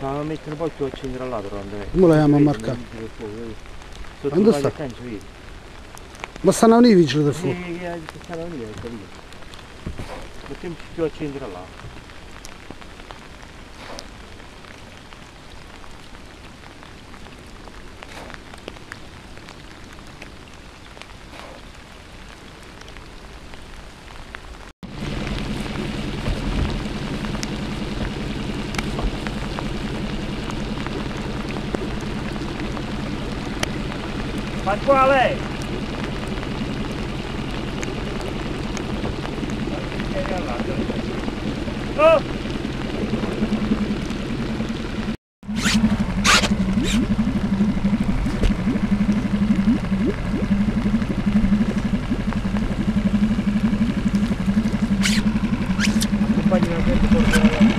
sta a mettere poi più accendere là però Andrea. Come la chiamo a marcare? Quando sta? Ma stanno nei vigili del fuoco? Sì, stanno lì, capito? Mettiamo più accendere là. Pasquale! Oh! Accompagni la gente por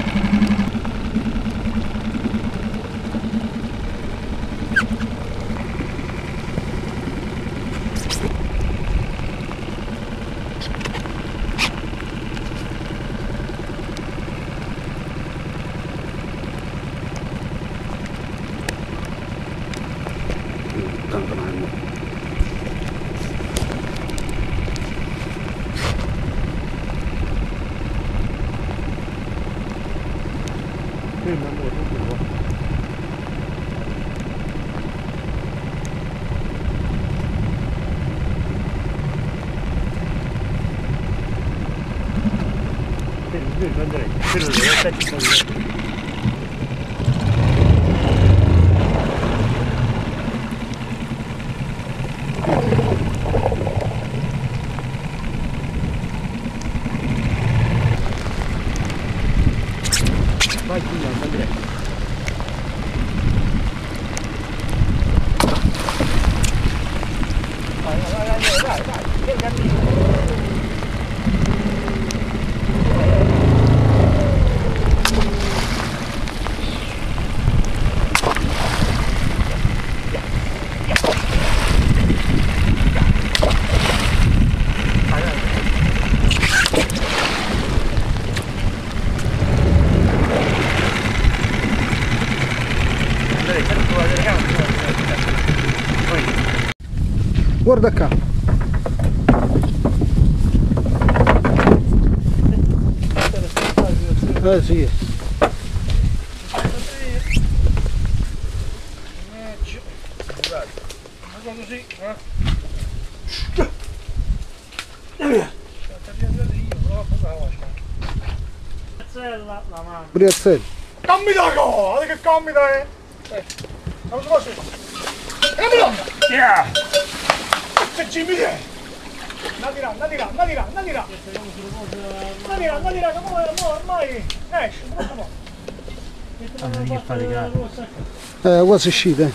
vai qui, Andrea. Vai, guarda qua. Sì. Briazzelli. Cammita qua, che cammita è? Non si può fare. Cammita! Yeah! Se ci mi è! Andati là, come ormai esce, Che fate gara? Quasi uscite.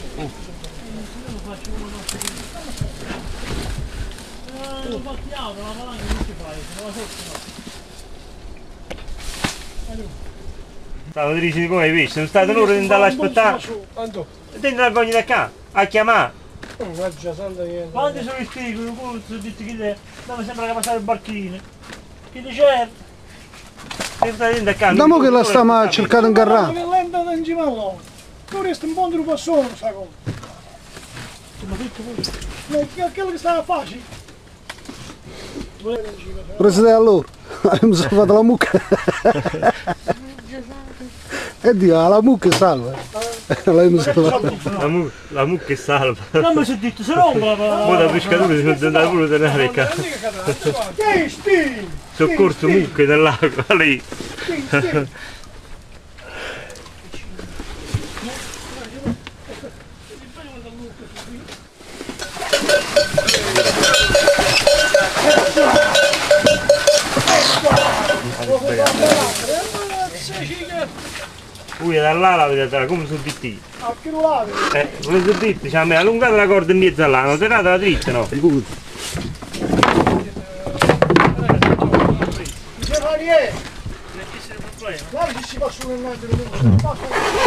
Stavo dicendo come hai visto, sono stato loro di andare a aspettare. Dentro la gogna da qua, a chiamare. Quando sono i spigoli, sono detto che mi sembra che passare il barchino. Che dice Andiamo che la stiamo cercando in garra. Che lenta da in cima all'uomo. Tu resti un po' di passone, sta cosa. Quello che stava facile. Presidente allora, abbiamo salvato la mucca. E Dio, la mucca salva. L'abbiamo salvata. La mucca è salva. Non mi sono detto, se rompa la... Ora da pescatore sono andato pure a tenere qua. Che sti? Soccorso mucche nell'acqua lì. Dall'ala vedete come sono dritti. A che rulate? Come sono dritti, cioè, mi ha allungato la corda in mezzo all'ala, non tirate la dritta, no? Che fai è? Guarda che si fa su un altro.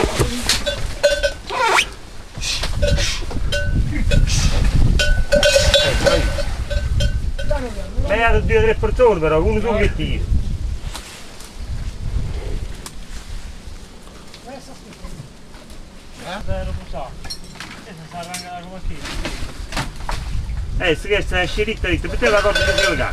Lei ha 2 o 3 persone però, uno solo che tira. Se questa è sceritta, perché la cosa che si legata?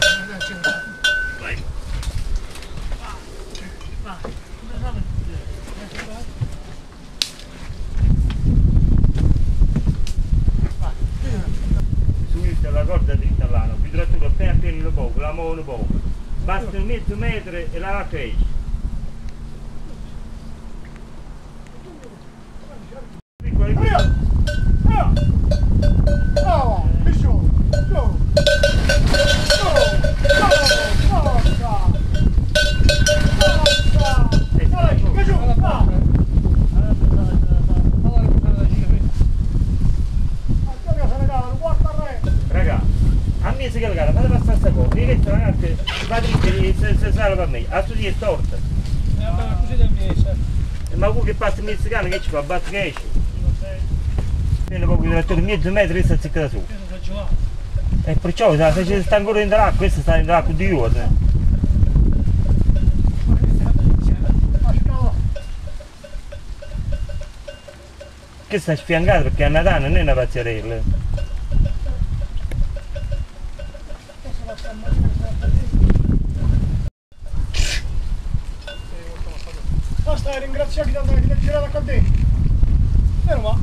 Subito la corda dritta là, vibratura appena pieno poco, la muovono poco. Basta un mezzo metro e la vacca esce. Se che fate passare questa cosa, io che ragazzi, va dritta, se salva per me, a studio è storta. Ma voi che passa il messicano che ci fa, basta che esce. Viene proprio il mezzo metro e sta zicca da su. E perciò se ci sta ancora dentro l'acqua, questa sta dentro l'acqua di ore. Che sta sfiancata perché a Natale non è una pazzerella. Basta ringraziarti da andare a girare a dentro. Vero ma?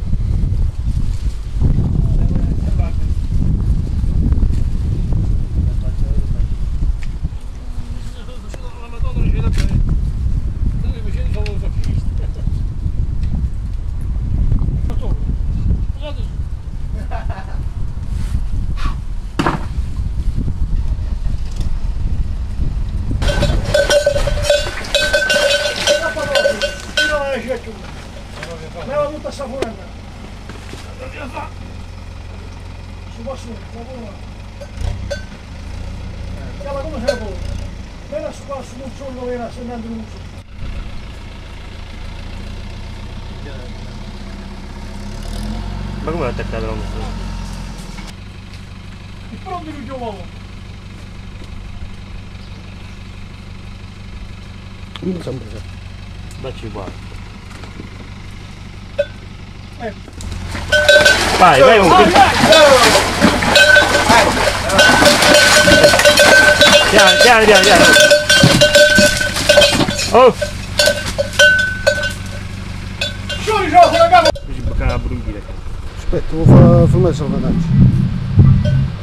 Leva tutta sta forella. Si può su, la buona. Chiama come se la può. Vera su qua, su un solo vera, se andando in uso. Ma come l'ha attaccato l'uomo? Il pronto di uomo. Non sembra se. Bacci qua. Vai, vai, piano. Oh! Sciogli gioco, ragazzi! Ci bucca la brunghina. Aspetta, devo fare il salvataggio.